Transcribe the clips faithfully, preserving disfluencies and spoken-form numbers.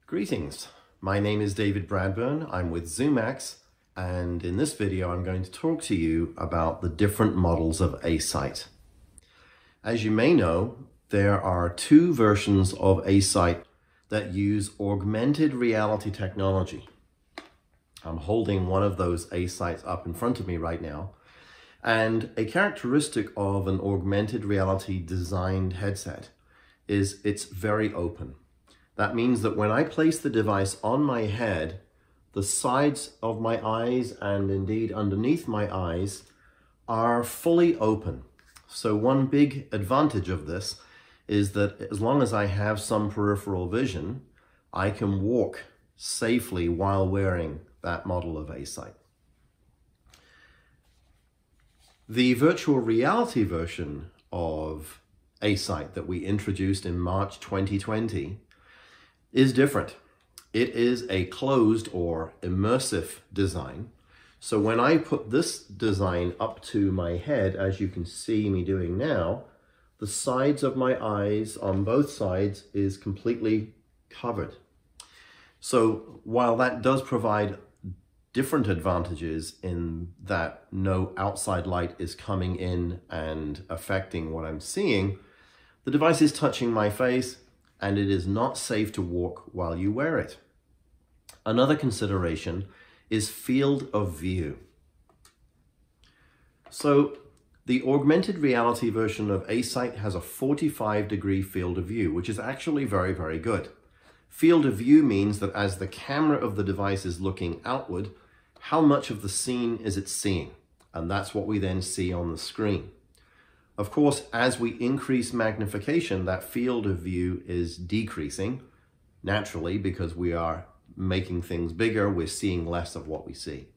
Greetings, my name is David Bradburn, I'm with ZoomX, and in this video I'm going to talk to you about the different models of Acesight. As you may know, there are two versions of Acesight that use augmented reality technology. I'm holding one of those Acesights up in front of me right now, and a characteristic of an augmented reality designed headset is it's very open. That means that when I place the device on my head, the sides of my eyes and indeed underneath my eyes are fully open. So one big advantage of this is that as long as I have some peripheral vision, I can walk safely while wearing that model of Acesight. The virtual reality version of Acesight that we introduced in March twenty twenty is different. It is a closed or immersive design. So when I put this design up to my head, as you can see me doing now, the sides of my eyes on both sides is completely covered. So while that does provide different advantages in that no outside light is coming in and affecting what I'm seeing, the device is touching my face and it is not safe to walk while you wear it. Another consideration is field of view. So the augmented reality version of Acesight has a forty-five degree field of view, which is actually very, very good. Field of view means that as the camera of the device is looking outward, how much of the scene is it seeing? And that's what we then see on the screen. Of course, as we increase magnification, that field of view is decreasing naturally because we are making things bigger, we're seeing less of what we see.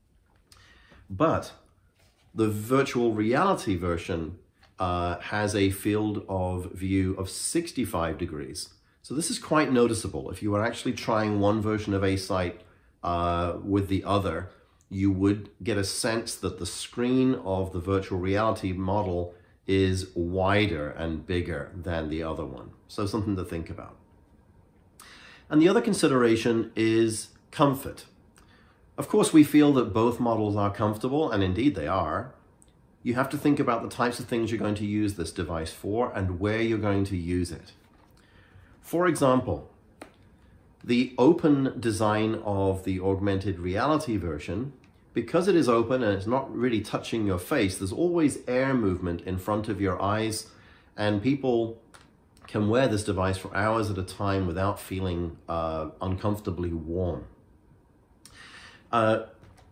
But the virtual reality version uh, has a field of view of sixty-five degrees. So this is quite noticeable. If you were actually trying one version of Acesight uh, with the other, you would get a sense that the screen of the virtual reality model is wider and bigger than the other one. So something to think about. And the other consideration is comfort. Of course, we feel that both models are comfortable, and indeed they are. You have to think about the types of things you're going to use this device for and where you're going to use it. For example, the open design of the augmented reality version, because it is open and it's not really touching your face, there's always air movement in front of your eyes, and people can wear this device for hours at a time without feeling uh, uncomfortably warm. Uh,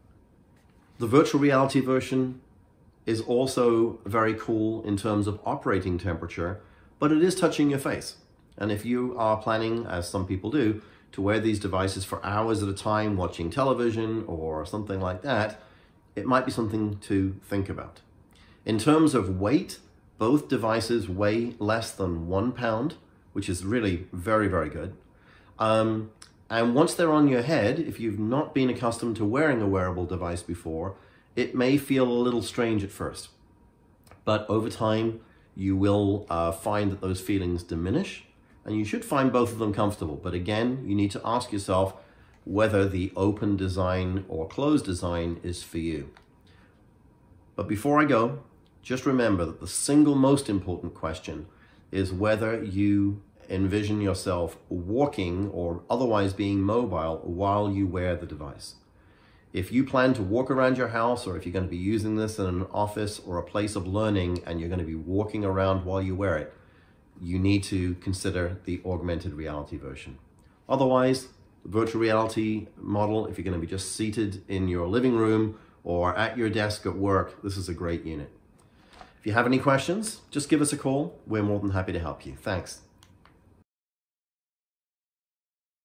the virtual reality version is also very cool in terms of operating temperature, but it is touching your face. And if you are planning, as some people do, to wear these devices for hours at a time watching television or something like that, it might be something to think about. In terms of weight, both devices weigh less than one pound, which is really very, very good. Um, and once they're on your head, if you've not been accustomed to wearing a wearable device before, it may feel a little strange at first. But over time, you will uh, find that those feelings diminish, and you should find both of them comfortable. But again, you need to ask yourself whether the open design or closed design is for you. But before I go, just remember that the single most important question is whether you envision yourself walking or otherwise being mobile while you wear the device. If you plan to walk around your house, or if you're going to be using this in an office or a place of learning and you're going to be walking around while you wear it, you need to consider the augmented reality version. Otherwise, the virtual reality model, if you're going to be just seated in your living room or at your desk at work, this is a great unit. If you have any questions, just give us a call. We're more than happy to help you. Thanks.